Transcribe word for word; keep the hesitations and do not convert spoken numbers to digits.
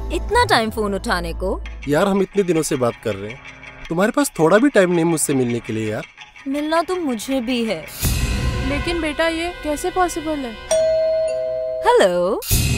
इतना time phone उठाने को? यार हम इतने दिनों से बात कर रहे हैं, तुम्हारे पास थोड़ा भी टाइम नहीं मुझसे मिलने के लिए यार? मिलना तो मुझे भी है, लेकिन बेटा ये कैसे पॉसिबल है? हेलो।